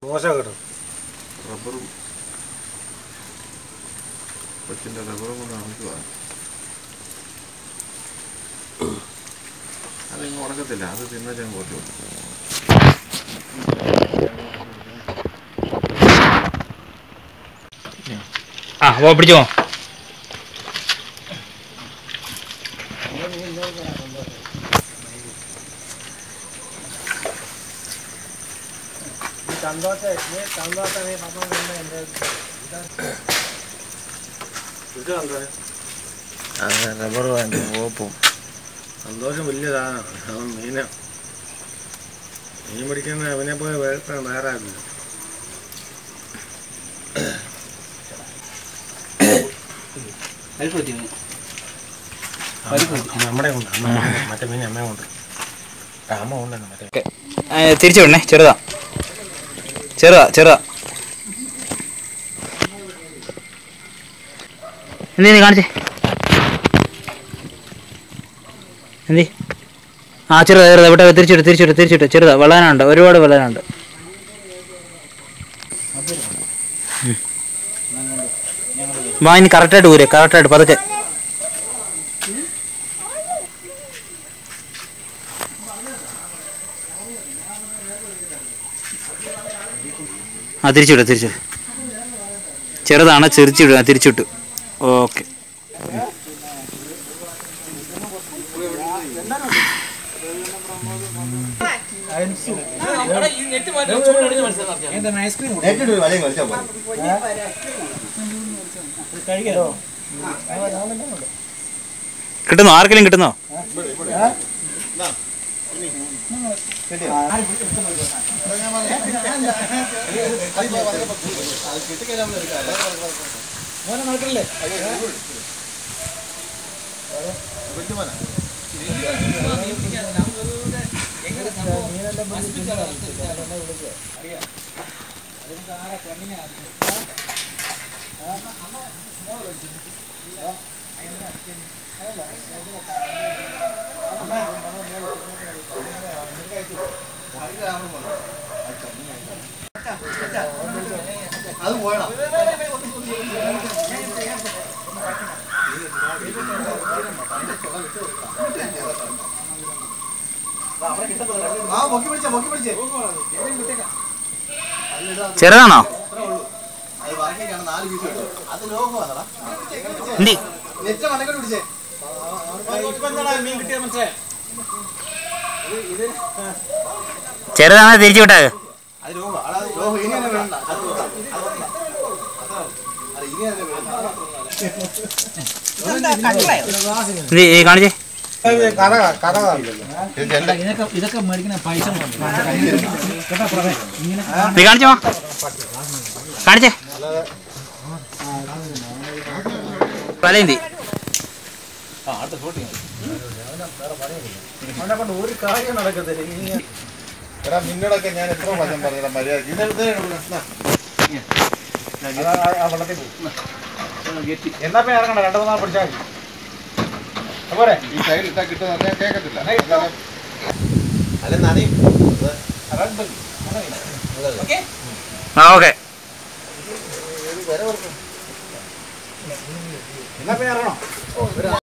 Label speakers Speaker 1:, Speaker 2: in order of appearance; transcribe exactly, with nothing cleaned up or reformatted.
Speaker 1: മോശം കേട്ടോ.
Speaker 2: റബ്ബറും കൊച്ചിൻ്റെ റബ്ബറും കൊണ്ട് നടക്കുകയാണ്. അതിങ്ങ് ഉടക്കത്തില്ല, അത് തിന്നച്ചാൽ പോട്ടു.
Speaker 3: ആ ഓ പിടിച്ചോ.
Speaker 2: റബ്ബർ ഓപ്പും
Speaker 1: സന്തോഷം വലിയ സാധനമാണ്. അവൻ മീന മീൻ പിടിക്കുന്ന അവനെ പോലെ വേറെ നേരാക്കില്ല. നമ്മുടെ കൊണ്ട് മറ്റേ മീൻ അമ്മ കൊണ്ട് അമ്മ കൊണ്ടാണ് മറ്റേ
Speaker 3: തിരിച്ചു വിടണേ. ചെറുതാ ചെറുതാ ചെറുതാ എന്ത് നീ കാണിച്ചേ എന്തി ആ ചെറുതാ ചെറുതാ ഇവിടെ തിരിച്ചിട്ട് തിരിച്ചിട്ട് തിരിച്ചിട്ട് ചെറുതാ വെള്ളാനുണ്ട്, ഒരുപാട് വെള്ളാനുണ്ട്. വാ ഇനി കറക്റ്റായിട്ട് ഊരെ കറക്റ്റായിട്ട് പതുക്കെ. ആ തിരിച്ചുവിടുക തിരിച്ചുവിടുക. ചെറുതാണ് ചെറിച്ചിടുക തിരിച്ചിട്ടു. ഓക്കെ. കിട്ടുന്നോ? ആർക്കെങ്കിലും കിട്ടുന്നോ?
Speaker 4: അത് പോയണം.
Speaker 3: ചെറുതാണോ? ചെറുതാണോ തിരിച്ചു വിട്ടത്? കാണിച്ചേ.
Speaker 4: ഇതൊക്കെ മേടിക്കുന്ന പൈസ
Speaker 3: നീ കാണിച്ചോ കാണിച്ചേ. പലന്തി
Speaker 1: ഒരു കാര്യം നടക്കത്തില്ല.
Speaker 2: എടാ നിന്നോടൊക്കെ ഞാൻ എത്ര വചം പറഞ്ഞ മര്യാദ
Speaker 1: എന്നാ പിന്നെ ഇറങ്ങണ്ട, രണ്ടു മൂന്നാൾ പിടിച്ചാൽ പോരെ.
Speaker 2: ഈ സൈഡിലിട്ടാ കിട്ടുന്ന കേൾക്കത്തില്ല.
Speaker 3: ആ ഓക്കെ.
Speaker 1: എന്നാ പിന്നെ ഇറങ്ങണോ?